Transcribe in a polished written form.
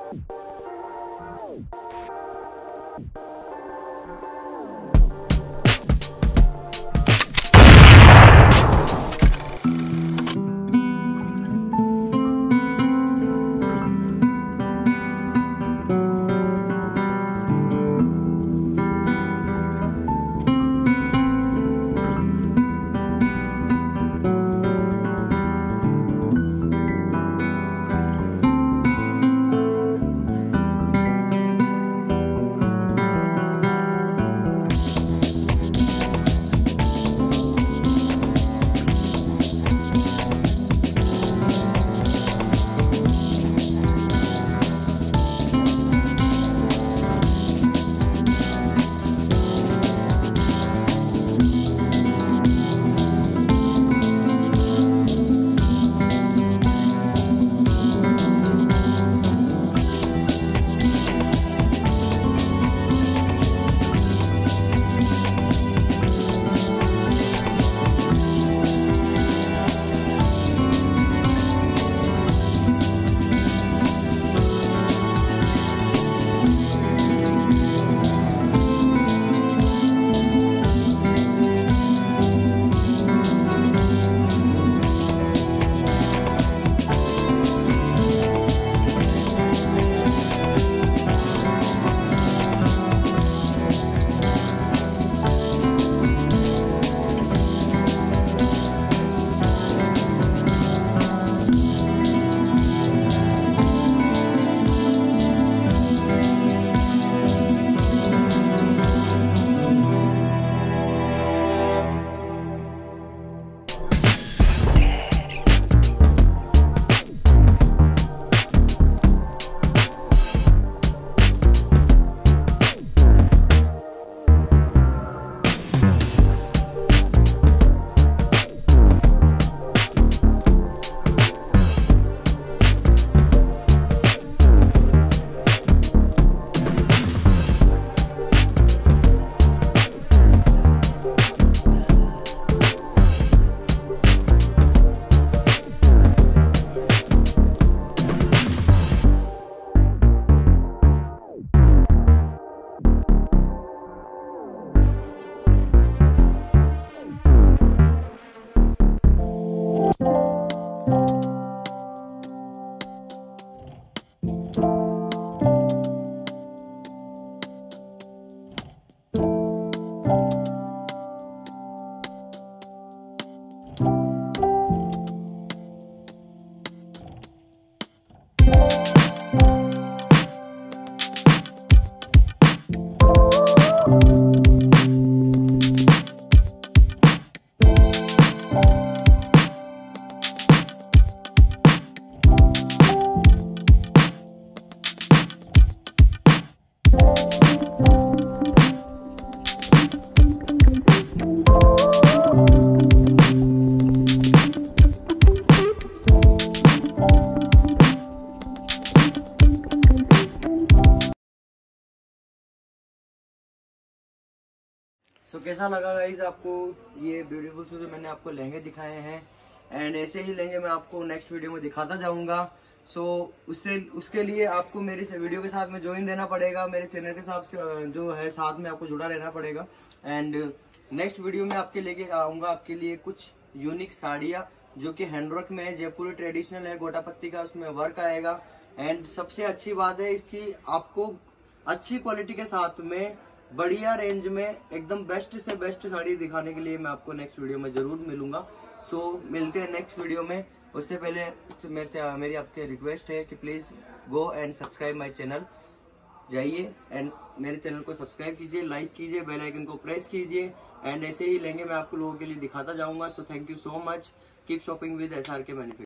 कैसा लगा गाइस आपको ये ब्यूटीफुल से जो मैंने आपको लहंगे दिखाए हैं, एंड ऐसे ही लहंगे मैं आपको नेक्स्ट वीडियो में दिखाता जाऊंगा। उसके लिए आपको मेरे वीडियो के साथ में ज्वाइन देना पड़ेगा, मेरे चैनल के साथ जो है साथ में आपको जुड़ा रहना पड़ेगा। एंड नेक्स्ट वीडियो में आपके लेके आऊंगा आपके लिए कुछ यूनिक साड़ियाँ जो कि हैंडवर्क में है, जयपुरी ट्रेडिशनल है, गोटा पत्ती का उसमें वर्क आएगा। एंड सबसे अच्छी बात है इसकी, आपको अच्छी क्वालिटी के साथ में बढ़िया रेंज में एकदम बेस्ट से बेस्ट साड़ी दिखाने के लिए मैं आपको नेक्स्ट वीडियो में जरूर मिलूंगा। मिलते हैं नेक्स्ट वीडियो में। उससे पहले मेरी आपके रिक्वेस्ट है कि please go and subscribe my channel. जाइए एंड मेरे चैनल को सब्सक्राइब कीजिए, लाइक कीजिए, बेल आइकन को प्रेस कीजिए। एंड ऐसे ही लहंगे मैं आपको लोगों के लिए दिखाता जाऊंगा। So thank you so much. Keep shopping with SRK manufacturing.